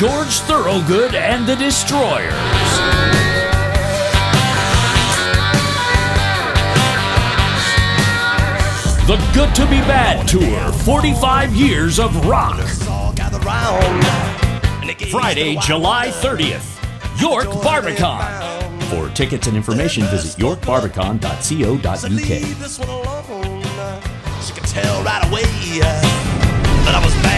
George Thorogood and the Destroyers. The Good to Be Bad Tour, 45 years of rock. Friday, July 30th, York Barbican. For tickets and information, visit yorkbarbican.co.uk. She could tell right away that I was bad.